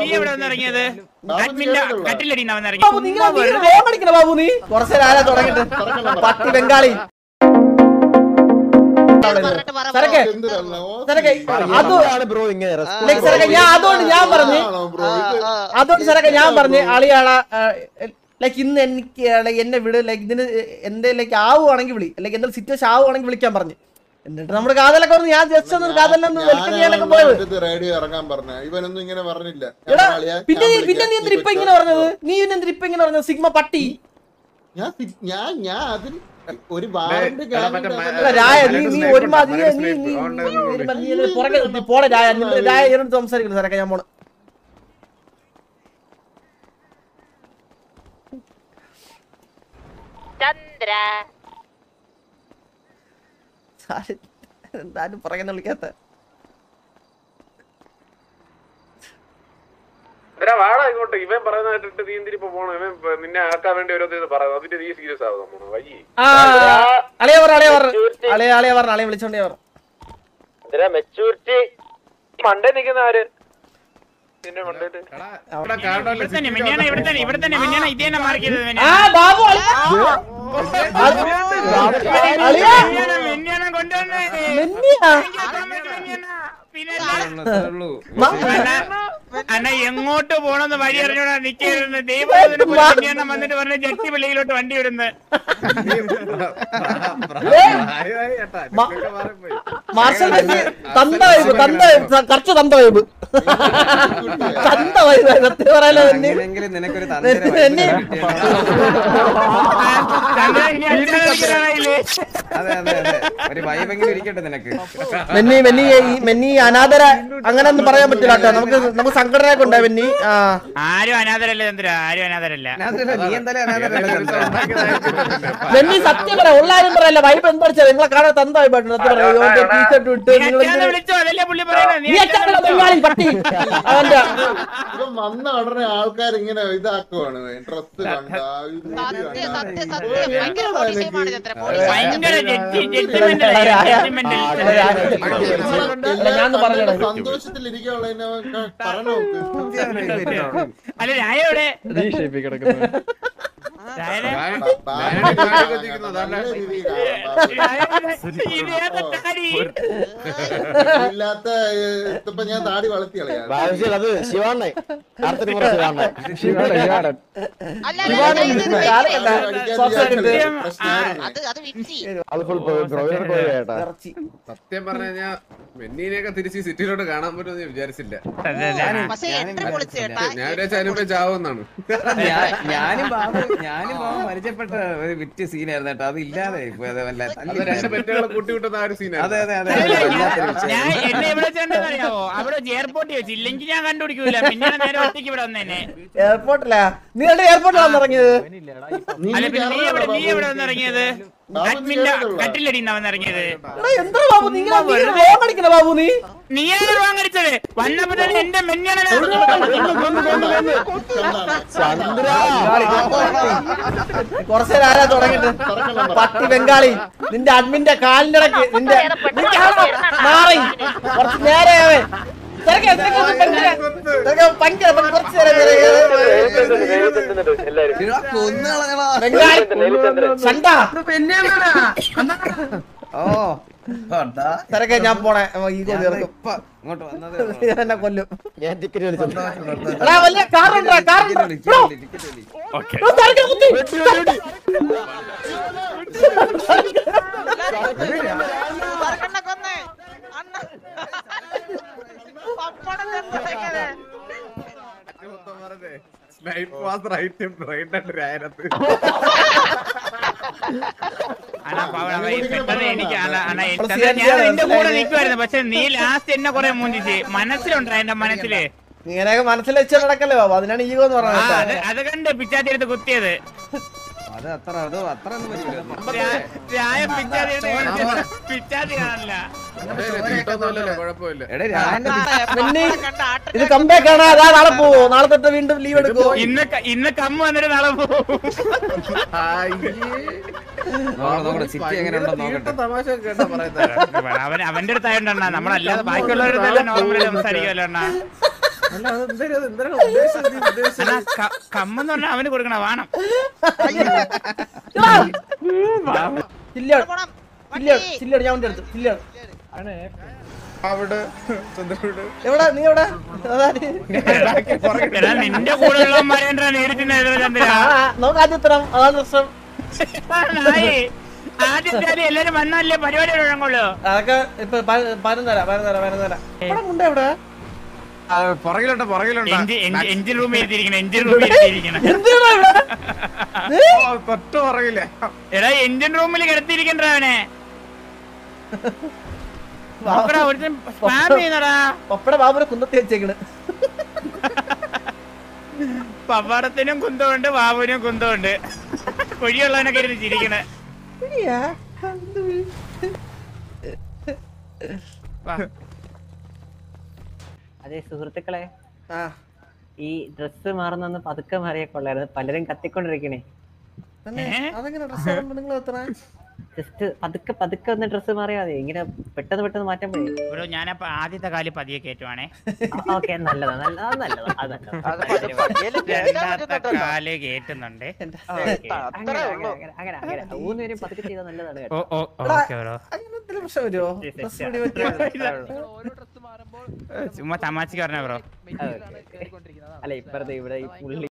നീ എവിടെ വന്ന് ഇറങ്ങിയത്? അഡ്മിന്റെ കട്ടിലടി വന്ന് ബാബു നീ കുറച്ച് നേരം തുടങ്ങിട്ട് പട്ടി ബംഗാളി ഞാൻ പറഞ്ഞു അളിയാളാ ലൈക്ക് ഇന്ന് എനിക്ക് എന്നെ വിട് ലൈക്ക് ഇതിന് എന്റെ ലൈക്ക് ആവുകയാണെങ്കിൽ വിളി ലൈക്ക് എന്തെങ്കിലും സിറ്റുവേഷൻ ആവുകയാണെങ്കിൽ വിളിക്കാൻ പറഞ്ഞു. എന്നിട്ട് നമ്മുടെ കാതലൊക്കെ പറഞ്ഞു ഞാൻ ജസ്റ്റ് ഒന്ന് കാതലൊന്ന് വെൽക്കം ചെയ്യാനൊക്കെ പോയത്. പിന്നെ നീ എന്തിനാ ഇപ്പൊ ഇങ്ങനെ പറഞ്ഞത്? നീ എന്തിനാ ഇപ്പൊ ഇങ്ങനെ പറഞ്ഞത്? സിഗ്മ പട്ടി ഒരു പോടെ രായ സംസാരിക്കുന്നു സാറൊക്കെ ഞാൻ പോണ. എന്തായാലും പറയുന്ന വിളിക്കാത്ത വാടാ ഇങ്ങോട്ട്. ഇവൻ പറയുന്നതായിട്ട് നീ എന്തിനിപ്പോ പോണോ? ഇവൻ നിന്നെ ആക്കാൻ വേണ്ടി ഓരോ പറയുന്നത് അതിന്റെ നീ സീരിയസ് ആവുന്നു വയ്യേ. അളിയെ വിളിച്ചോണ്ടേ പറ. മെച്ചൂരിറ്റി മണ്ടേ നിക്കുന്ന ആര്? അണ്ണ എങ്ങോട്ട് പോണെന്ന് വഴി അറിഞ്ഞോടാ നിൽക്കുന്നു. ദൈവം വന്നിട്ട് പറഞ്ഞ ജട്ടി വെളിയിലോട്ട് വണ്ടി വിടുന്നത്. അനാഥര അങ്ങനെ ഒന്നും പറയാൻ പറ്റില്ല കേട്ടോ. നമുക്ക് സംഘടനയൊക്കെ ഉണ്ടായി വെന്നി. ആരും അനാഥരല്ല ചന്ദ്ര, ആരും അനാഥരല്ല. വെന്നി സത്യം പറയാം, ഉള്ളാരും പറയല്ല. വൈബ് എന്താ വെച്ചാൽ നിങ്ങളെ കാണാൻ തന്തായി ടീഷർട്ട് വിട്ട് പട്ടി അവന്റെ വന്ന ഉടനെ ആൾക്കാർ ഇങ്ങനെ ഇതാക്കുവാണ്. ഡ്രസ് സന്തോഷത്തിലിരിക്കാനുള്ള അല്ല രായോടെ ഇല്ലാത്ത ഇപ്പൊ ഞാൻ താടി വളർത്തി കളയാം. അത് ശിവാണ്ണേ സത്യം പറഞ്ഞു കഴിഞ്ഞാ മെന്നീനെയൊക്കെ തിരിച്ച് സിറ്റിയിലോട്ട് കാണാൻ പറ്റുമെന്ന് ഞാൻ വിചാരിച്ചില്ല. ഞാൻ വിചാരിച്ച ചാവുന്നാണ്. ഞാനും പരിചയപ്പെട്ട ഒരു വിറ്റ് സീനായിരുന്നു കേട്ടോ. അത് ഇല്ലാതെ രണ്ട് പെറ്റുകളെ കൂട്ടിവിട്ടുന്ന ആ ഒരു സീനാണ്. അതെ അതെ അതെ. എന്നെ ഇവിടെ ചെന്നറിയാവോ? അവിടെ എയർപോർട്ടിൽ വെച്ച് ഇല്ലെങ്കിൽ ഞാൻ കണ്ടുപിടിക്കൂല. പിന്നെ നേരെ ഒറ്റയ്ക്ക് ഇവിടെ വന്നേനെ. എയർപോർട്ടിലാ? നിങ്ങളുടെ എയർപോർട്ടിലാണ് ഇറങ്ങിയത്? നീ എവിടെ വന്ന് ഇറങ്ങിയത്? അഡ്മിന്റെ കട്ടിലടി വന്നിറങ്ങിയത്. എന്താ ബാബു നീ ബാബു നീ വാങ്ങടിച്ചത് വന്നപ്പോ തന്നെ എന്റെ മെഞ്ഞാണ്. കുറച്ച് നേരം തുടങ്ങിട്ട് പട്ടി ബംഗാളി നിന്റെ അഡ്മിന്റെ കാലിന്റെ ഇടയ്ക്ക് നിന്റെ മാറി കുറച്ച് നേരെയാവേ തിരക്കെ ഞാൻ പോണേ. ഈഗോ തീർക്കും. എന്നെ കൊല്ലും. ഞാൻ ടിക്കറ്റ് വലിച്ചു. എന്റെ കൂടെ നിൽക്കുമായിരുന്നു. പക്ഷെ നീ ലാസ്റ്റ് എന്നെ കൊറേ മുന്നിച്ച് മനസ്സിലുണ്ടായി. എന്റെ മനസ്സില് ഇങ്ങനെയൊക്കെ മനസ്സിൽ വെച്ച് നടക്കല്ലേ ബാബു. അതിനാണ് ഈഗോ എന്ന് പറഞ്ഞത്. അത് കണ്ട് പിച്ചാത്തി എടുത്ത് കുത്തിയത്. ഇത് കംബാക്ക് ആണ്. അതാ നാളെ പോവോ? നാളെ തൊട്ട് വീണ്ടും ലീവ് എടുക്കുവോ? ഇന്ന് കമ്മ വന്നിട്ട് നാളെ പോവും. അവന്റെ അടുത്തായോണ്ടാ. നമ്മളല്ലാതെ ബാക്കിയുള്ളവരുടെ നോർമലി സംസാരിക്കുമല്ലോ. അല്ല അത് എന്തിനാ ഉദ്ദേശിച്ചത്? അല്ല കമ്മെന്ന് പറഞ്ഞാൽ അവന് കൊടുക്കണ വേണം. ചില്ലാണ് ഞാൻ വണ്ടി എടുത്തു. ചില്ലാണ് അവിടെ ചന്ദ്രനോട് എവിടെ നീ എവിടെ എടാ, നിന്റെ കൂടെ ഉള്ളവന്മാരെ നേരിട്ട് ചന്ദ്ര. നമുക്ക് ആദ്യം ഉത്തരം അതാണ് പ്രശ്നം. ആദ്യത്തെ എല്ലാരും വന്നല്ലേ പരിപാടി തുടങ്ങുള്ളൂ. അതൊക്കെ ഇപ്പൊ 11:30 എവിടെ പുറകിലുണ്ട് എഞ്ചിൻ റൂമിൽ എത്തിയിരിക്കണം. തൊട്ട് പുറകില്ല. എടാ എഞ്ചിൻ റൂമിൽ കിടത്തിയിരിക്കണ്ട അവനെ. പപ്പട ബാബുനെ കുന്നത്തി വെച്ചേക്കണ്. പപ്പടത്തിനും കുന്തമുണ്ട്, ബാബുവിനും കുന്തമുണ്ട്. കുഴിയുള്ളവനൊക്കെ ഇരുന്ന് ചിരിക്കണേ. അതെ സുഹൃത്തുക്കളെ, ഈ ഡ്രസ് മാറുന്ന പതുക്കെ മാറിയ കൊള്ളായിരുന്നു. പലരും കത്തിക്കൊണ്ടിരിക്കണേ. അതെങ്ങനെ ഡ്രസ് നിങ്ങൾ എത്ര ജസ്റ്റ് പതുക്കെ ഒന്ന് ഡ്രസ് മാറിയാ മതി. ഇങ്ങനെ പെട്ടെന്ന് മാറ്റാൻ പോയി. ബ്രോ ഞാനപ്പോ ആദ്യത്തെ കാല് പതിയെ കയറ്റുവാണേ. ഓക്കെ, നല്ലതാ. രണ്ടാമത്തെ കാല് കേറ്റുന്നുണ്ട്. അങ്ങനെ 3 പേരും പതുക്കെ ചെയ്താൽ നല്ലതാണ് കേട്ടോ. അങ്ങനത്തെ പ്രശ്നം വരുമോ? ചുമ്മാ തമാശക്ക് പറഞ്ഞ ബ്രോ. അല്ല ഇപ്പഴത്തെ ഇവിടെ ഈ പുള്ളി